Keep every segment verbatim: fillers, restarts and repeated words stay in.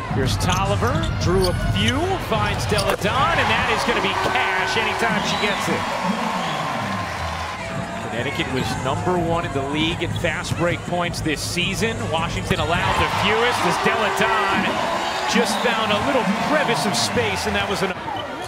Here's Tolliver, drew a few, finds Delle Donne, and that is going to be cash anytime she gets it. Connecticut was number one in the league in fast break points this season. Washington allowed the fewest as Delle Donne just found a little crevice of space, and that was an...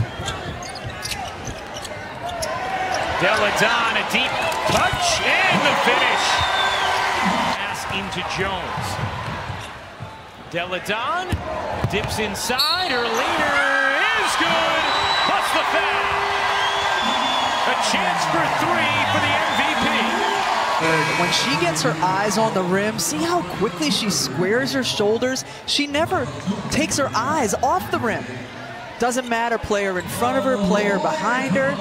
Delle Donne, a deep touch, and the finish. Pass into Jones. Delle Donne dips inside, her leader is good, plus the foul. A chance for three for the M V P. When she gets her eyes on the rim, see how quickly she squares her shoulders? She never takes her eyes off the rim. Doesn't matter, player in front of her, player behind her.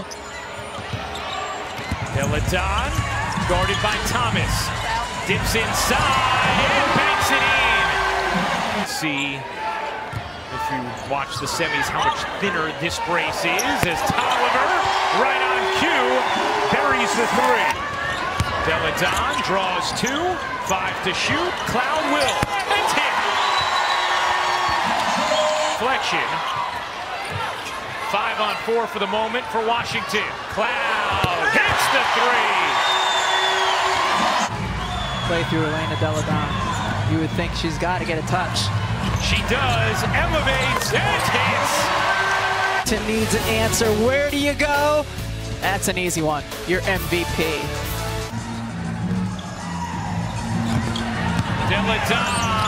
Delle Donne, guarded by Thomas, dips inside and banks it in. See, if you watch the semis, how much thinner this brace is as Tolliver, right on cue, buries the three. Delle Donne draws two, five to shoot, Cloud will, and hit. Flexion, five on four for the moment for Washington. Cloud hits the three. Play through Elena Delle Donne. You would think she's got to get a touch. She does, elevates, and hits. Tim needs an answer. Where do you go? That's an easy one. Your M V P. Delle Donne.